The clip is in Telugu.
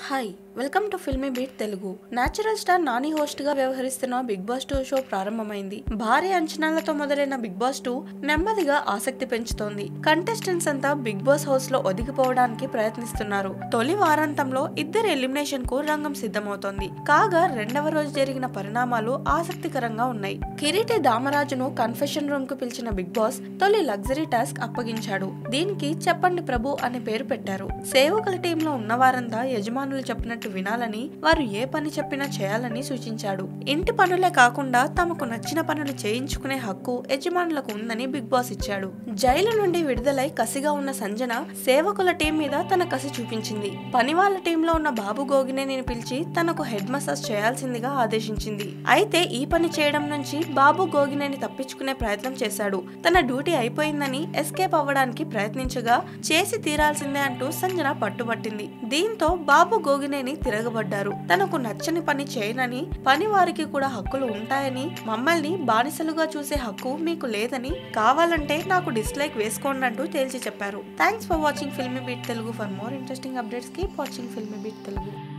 Hi welcome to Filmibeat Telugu. Natural star Nani host గా వ్యవహరిస్తున్న బిగ్ బాస్ 2 షో ప్రారంభమైంది. భారీ అంచనాలతో మొదలైన బిగ్ బాస్ 2 నెమ్మదిగా ఆసక్తి పెంచుతోంది. కంటెస్టెంట్స్ అంతా బిగ్ బాస్ హౌస్ లో ఒదిగిపోవడానికి ప్రయత్నిస్తున్నారు. తొలి వారాంతంలో ఇద్దరు ఎలిమినేషన్ కు రంగం సిద్ధమవుతోంది. కాగా రెండవ రోజు జరిగిన పరిణామాలు ఆసక్తికరంగా ఉన్నాయి. కిరీటి దామరాజును కన్ఫెషన్ రూమ్ కు పిలిచిన బిగ్ బాస్ తొలి లగ్జరీ టాస్క్ అప్పగించాడు. దీనికి చెప్పండి ప్రభు అని పేరు పెట్టారు. సేవకుల టీంలో ఉన్నవారంతా యజమానులు చెప్పినట్టు వినాలని, వారు ఏ పని చెప్పినా చేయాలని సూచించాడు. ఇంటి పనులే కాకుండా తమకు నచ్చిన పనులు చేయించుకునే హక్కు యజమానులకు ఉందని బిగ్ బాస్ ఇచ్చాడు. జైలు నుండి విడుదలై కసిగా ఉన్న సంజన సేవకుల టీం మీద తన కసి చూపించింది. పని వాళ్ళ టీంలో ఉన్న బాబు గోగినేని పిలిచి తనకు హెడ్ మసాజ్ చేయాల్సిందిగా ఆదేశించింది. అయితే ఈ పని చేయడం నుంచి బాబు గోగినేని తప్పించుకునే ప్రయత్నం చేశాడు. తన డ్యూటీ అయిపోయిందని ఎస్కేప్ అవ్వడానికి ప్రయత్నించగా చేసి తీరాల్సిందే అంటూ సంజన పట్టుబట్టింది. దీంతో బాబు గోగినేని తిరగబడ్డారు. తనకు నచ్చని పని చేయనని, పని వారికి కూడా హక్కులు ఉంటాయని, మమ్మల్ని బానిసలుగా చూసే హక్కు మీకు లేదని, కావాలంటే నాకు డిస్లైక్ వేసుకోండి అంటూ తేల్చి చెప్పారు. Thanks for watching Filmibeat Telugu. For more interesting updates keep watching Filmibeat Telugu.